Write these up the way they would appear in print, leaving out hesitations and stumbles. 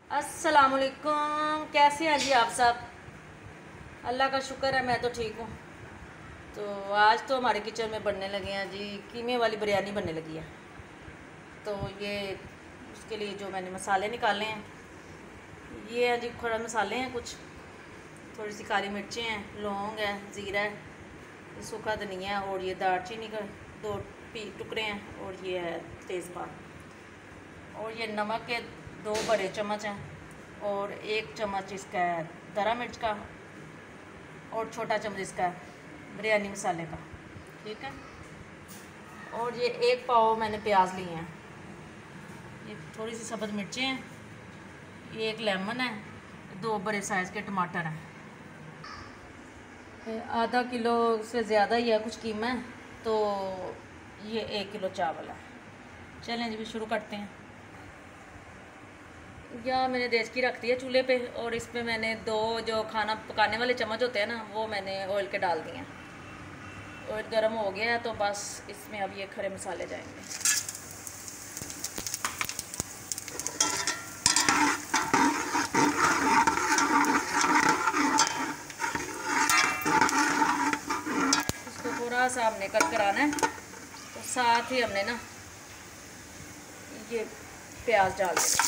अस्सलामुअलैकुम, कैसे हैं जी आप सब। अल्लाह का शुक्र है, मैं तो ठीक हूँ। तो आज तो हमारे किचन में बनने लगे हैं जी, कीमे वाली बिरयानी बनने लगी है। तो ये उसके लिए जो मैंने मसाले निकाले हैं, ये है जी खड़े मसाले हैं कुछ, थोड़ी सी काली मिर्चें हैं, लौंग है, ज़ीरा है, ये सूखा धनिया है, और ये दालचीनी का दो टुकड़े हैं, और ये है तेज़पात, और ये नमक के 2 बड़े चम्मच हैं, और 1 चम्मच इसका है दरा मिर्च का, और छोटा चम्मच इसका है बिरयानी मसाले का। ठीक है। और ये 1 पाव मैंने प्याज लिए हैं, ये थोड़ी सी सब्ज़ मिर्चें हैं, ये 1 लेमन है, 2 बड़े साइज़ के टमाटर हैं, आधा किलो से ज़्यादा ही है कुछ कीमा है, तो ये 1 किलो चावल है। चलें जी, शुरू करते हैं। या मैंने देचकी रख दी है चूल्हे पे, और इस पर मैंने 2 जो खाना पकाने वाले चम्मच होते हैं ना, वो मैंने ऑयल के डाल दिए हैं। ऑयल गर्म हो गया है, तो बस इसमें अब ये खड़े मसाले जाएंगे। इसको थोड़ा सा हमने कट कराना है, तो साथ ही हमने ना ये प्याज डाल देना।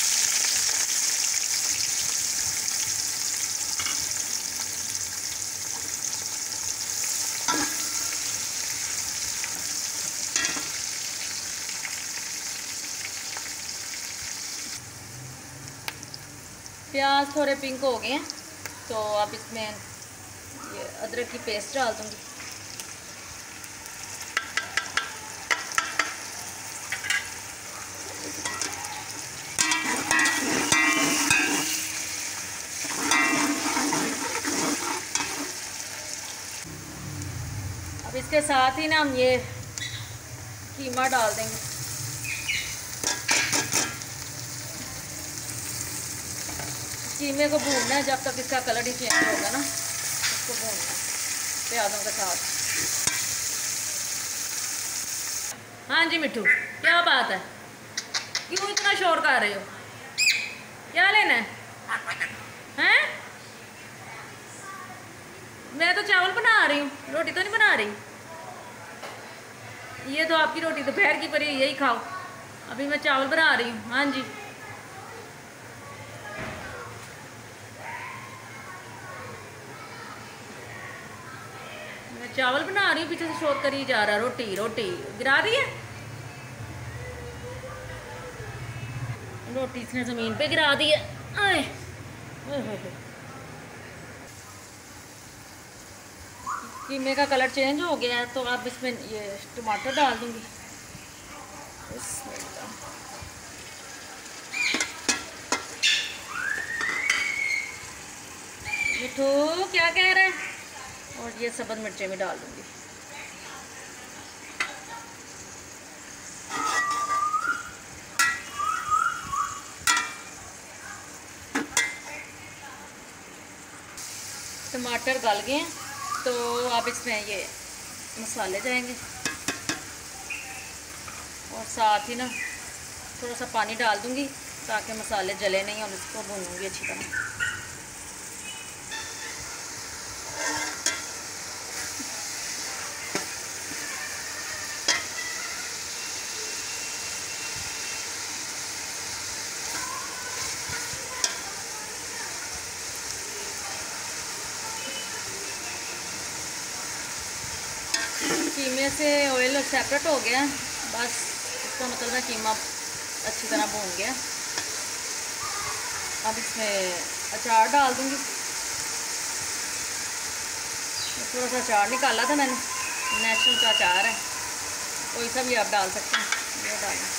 प्याज थोड़े पिंक हो गए हैं, तो अब इसमें ये अदरक की पेस्ट डाल दूँगी। अब इसके साथ ही ना हम ये कीमा डाल देंगे। कीमे को भूनना है जब तक इसका कलर ही चेंज होगा ना, इसको भूनना है प्याज़ों के साथ। हाँ जी मिट्टू, क्या बात है, क्यों इतना शोर कर रहे हो, क्या लेना है? हैं? मैं तो चावल बना रही हूँ, रोटी तो नहीं बना रही। ये तो आपकी रोटी दोपहर की पड़ी, यही खाओ। अभी मैं चावल बना रही हूँ। हाँ जी, मैं चावल बना रही हूँ, पीछे से शोर करी जा रहा। रोटी रोटी गिरा दी है, रोटी इसने ज़मीन पे गिरा दी है। आए कीमे का कलर चेंज हो गया है, तो अब इसमें ये टमाटर डाल दूँगी। मिठू क्या कह रहे हैं? और ये सब्ज़ मिर्चें भी डाल दूँगी। टमाटर गल गए हैं, तो अब इसमें ये मसाले जाएंगे, और साथ ही ना थोड़ा सा पानी डाल दूँगी ताकि मसाले जले नहीं, और इसको भूनूँगी अच्छी तरह। कीमे से ऑयल सेपरेट हो गया, बस इसका मतलब है कीमा अच्छी तरह भून गया। अब इसमें अचार डाल दूँगी। थोड़ा सा अचार निकाला था मैंने, नेचुरल का अचार है, कोई सा भी आप डाल सकते हैं, ये डालें।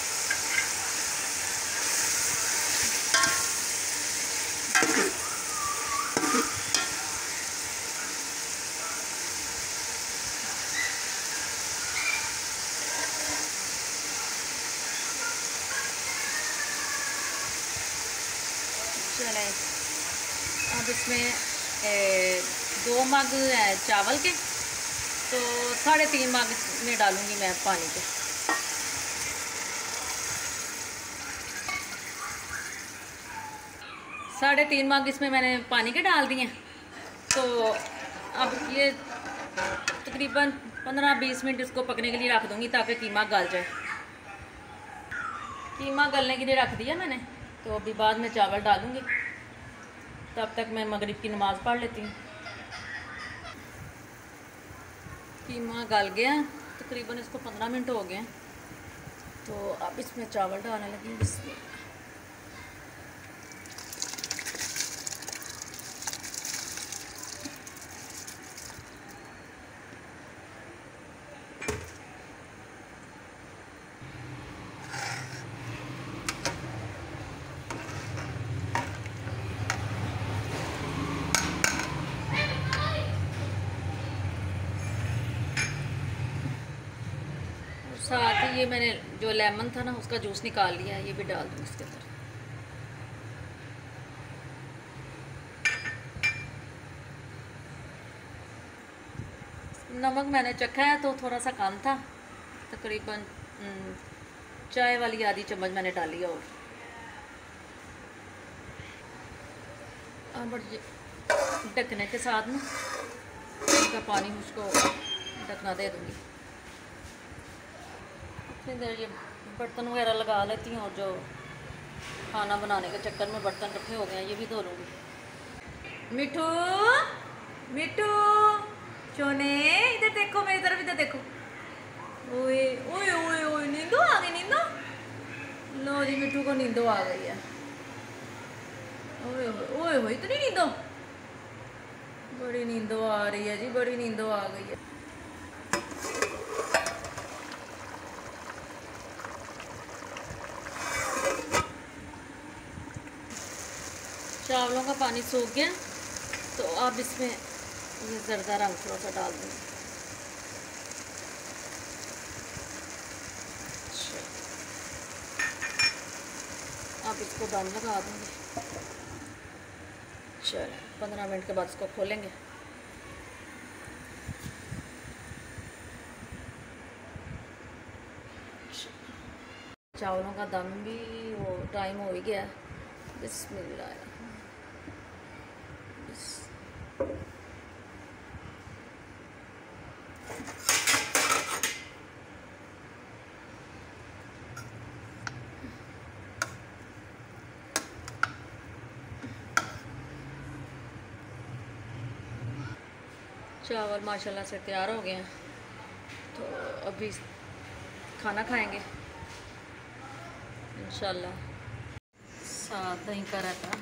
चलें, अब इसमें 2 मग है चावल के, तो 3.5 मग में डालूँगी मैं पानी के। 3.5 मग इसमें मैंने पानी के डाल दिए। तो अब ये तकरीबन 15-20 मिनट इसको पकने के लिए रख दूँगी ताकि कीमा गल जाए। कीमा गलने के लिए रख दिया मैंने, तो अभी बाद में चावल डालूँगी। तब तक मैं मगरिब की नमाज़ पढ़ लेती हूँ। कीमा गल गया, तकरीबन इसको 15 मिनट हो गए। तो अब इसमें चावल डालने लगी। इसमें साथ ही ये मैंने जो लेमन था ना उसका जूस निकाल लिया है, ये भी डाल दूँ इसके अंदर। नमक मैंने चखा है तो थोड़ा सा कम था, तकरीबन चाय वाली आधी चम्मच मैंने डाली है। और अब ये ढकने के साथ ना इसका पानी उसको ढकना दे दूँगी। इधर ये बर्तन वगैरह लगा लेती हूँ, और जो खाना बनाने के चक्कर में बर्तन रखे हो गए हैं ये भी धो लूँगी। मिठू मिठू सोने, इधर देखो, मेरी तरफ इधर देखो। ओए ओए ओए ओए, नींदो आ गई, नींदो। लो जी, मिठू को नींदो आ गई है। ओए ओए ओए, इतनी नींदो, बड़ी नींदो आ रही है जी, बड़ी नींदो आ गई है। चावलों का पानी सूख गया, तो अब इसमें ये ज़रदा रंग थोड़ा सा डाल दूँगी। अब इसको दम लगा दूँगी। चलो 15 मिनट के बाद इसको खोलेंगे। चावलों का दम भी वो टाइम हो ही गया। बिस्मिल्लाह। चावल माशाल्लाह से तैयार हो गए हैं, तो अभी खाना खाएंगे इंशाल्लाह। साथ दही का रायता,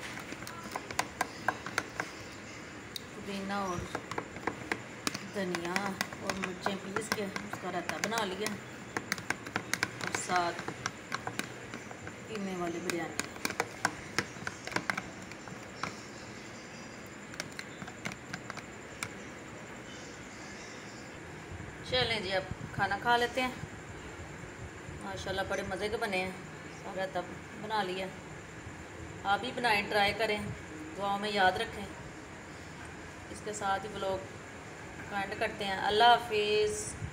पुदीना और धनिया और मिर्चें पीस के उसका रायता बना लिया, और साथ कीमे वाली बिरयानी। चलें जी, अब खाना खा लेते हैं। माशाल्लाह बड़े मज़े के बने हैं। सारा तब बना लिया, आप भी बनाएं, ट्राई करें, दुआओं में याद रखें। इसके साथ ही व्लॉग का एंड करते हैं। अल्लाह हाफिज़।